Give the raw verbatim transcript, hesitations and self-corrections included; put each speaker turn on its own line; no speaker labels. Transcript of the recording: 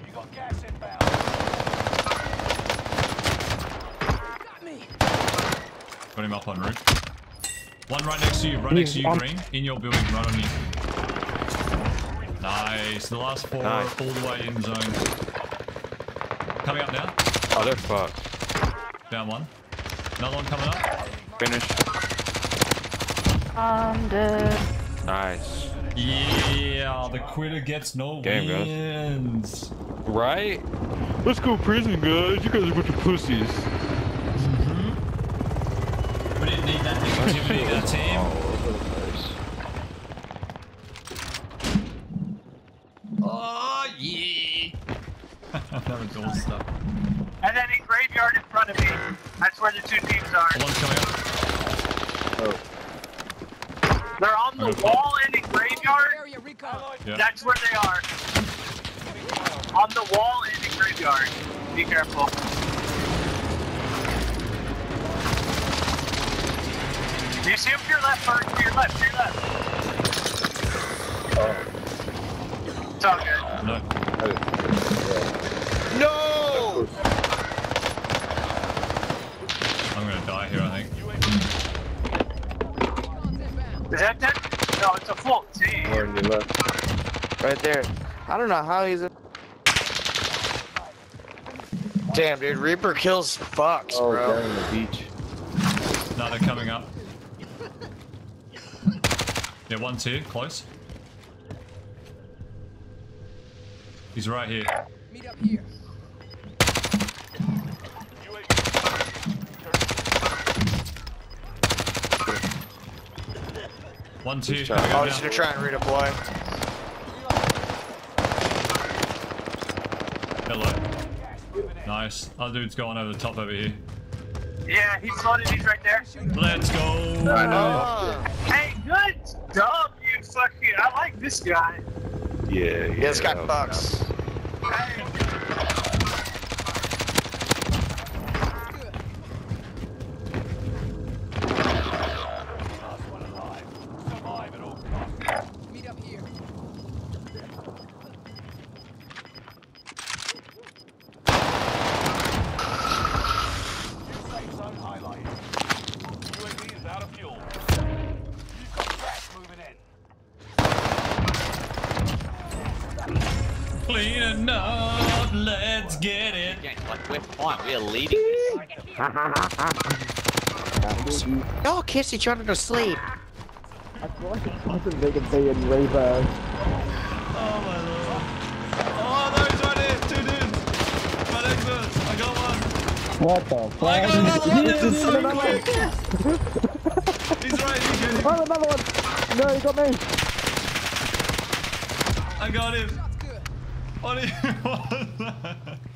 You got gas inbound. Got me.
Got him up on roof. One right next to you, right next to you, green. In your building, right on you. Nice. The last four
Nice.
all the way in zone. Coming up now.
Oh, they're fucked.
Down one. Another one coming up.
Finish.
I'm dead.
Nice.
Yeah, the quitter gets no
Game, guys.
wins.
Right? Let's go prison, guys. You guys are a bunch of pussies.
Mm-hmm. We didn't need that negativity in our team. Oh, yeah. That was all stuff.
And then in graveyard in front of me. That's where the two teams are.
One's coming up.
Oh.
They're on the wall and in graveyard.
Yeah.
That's where they are. On the wall and in graveyard. Be careful. Do you see him to your left, Bert? To your left, to your left.
Oh.
It's all good.
No.
No!
I'm gonna die here, I think.
Is that that? No, it's a full team.
More on your left. Right there. I don't know how he's a... Damn, dude. Reaper kills fucks,
Oh,
bro.
down on the beach.
No, they're coming up. Yeah, one's here, close. He's right here.
Meet up here.
One's here.
Oh,
coming up
he's
now.
gonna try and redeploy.
Hello. Nice. Other dude's going over the top over here.
Yeah, he's floated. He's right there.
Let's go.
Oh.
Hey, good job, you fucking. I like this guy.
Yeah, yeah.
Yeah, this guy fucks.
Hey.
Meet up here. Safe zone highlighted. U A V is out of fuel. You've got gas moving in.
Cleaning up. Let's get it.
Like we're fine, we are leading this.
Y'all kiss each other to sleep.
I feel like it wasn't big and big and Rainbow.
Oh my lord. Oh, those right there. Two dudes. Right next to us. I got one.
What the fuck?
I got another one. This is so quick. He's right here.
Oh, another one! No, he got me!
I got him. What, is, what was that?